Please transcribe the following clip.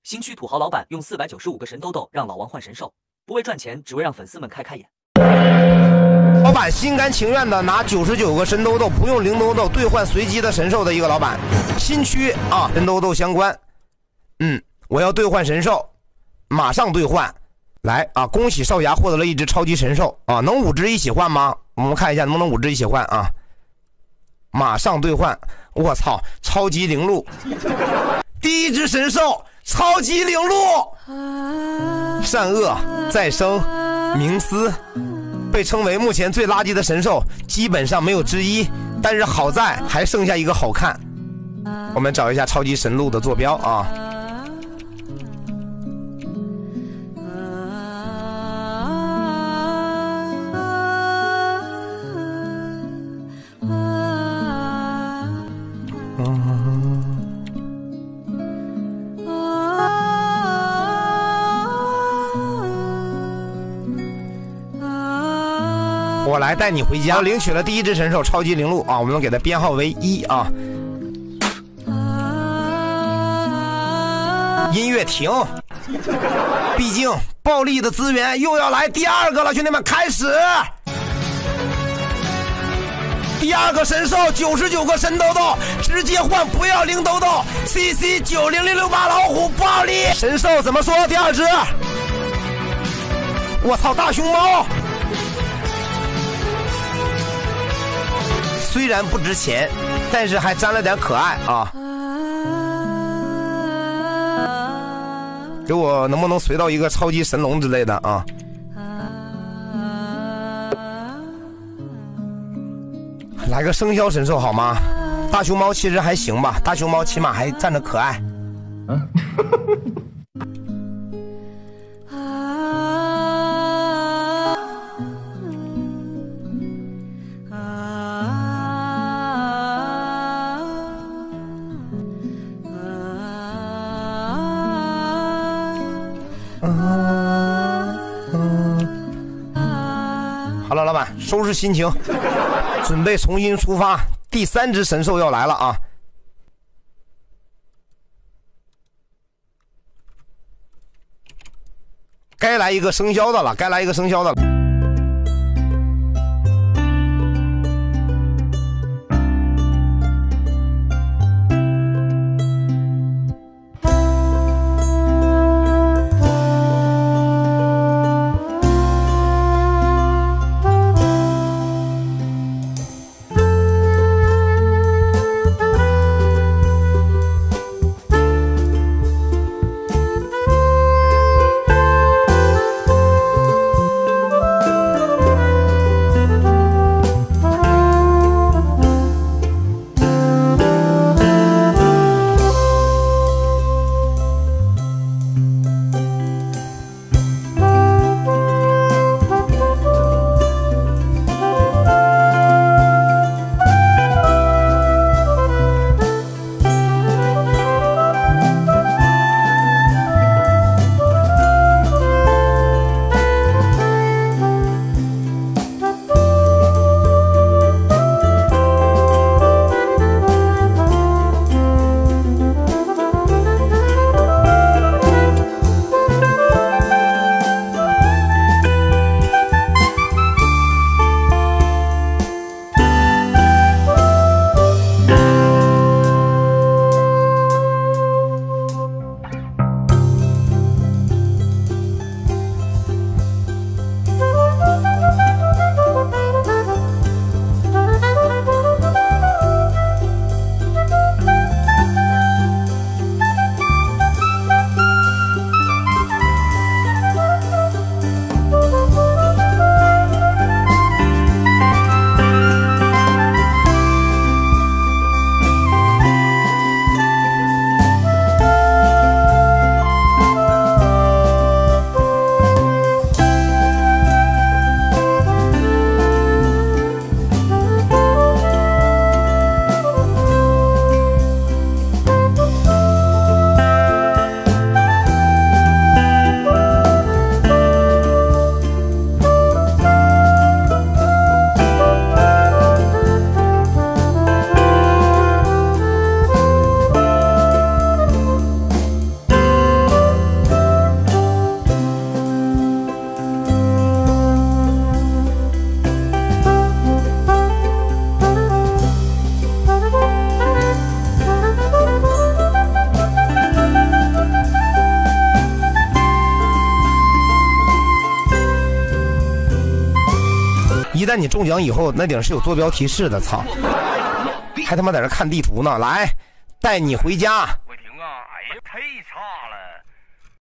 新区土豪老板用495个神兜兜让老王换神兽，不为赚钱，只为让粉丝们开开眼。 老板心甘情愿的拿99个神兜兜，不用零兜兜兑换随机的神兽的一个老板。新区啊，神兜兜相关。我要兑换神兽，马上兑换。来啊，恭喜少侠获得了一只超级神兽啊！能5只一起换吗？我们看一下能不能5只一起换啊！马上兑换。我操，超级灵鹿，第一只神兽，超级灵鹿，善恶再生，冥思，被称为目前最垃圾的神兽，基本上没有之一，但是好在还剩下一个好看。我们找一下超级神鹿的坐标啊。我来带你回家。领取了第一只神兽超级灵鹿啊，我们给它编号为1啊。音乐停，毕竟暴力的资源又要来第2个了，兄弟们，开始。第2个神兽99个神兜兜，直接换，不要零兜兜。CC 90068老虎暴力神兽怎么说？第2只，我操，大熊猫。虽然不值钱，但是还沾了点可爱啊！给我能不能随到一个超级神龙之类的啊？来个生肖神兽好吗？大熊猫其实还行吧，大熊猫起码还站着可爱。好了，老板，收拾心情，准备重新出发。第3只神兽要来了啊！该来一个生肖的了，该来一个生肖的了。 旦你中奖以后，那顶是有坐标提示的，操！还他妈在这看地图呢，来，带你回家。 伟霆啊，哎呀，太差了。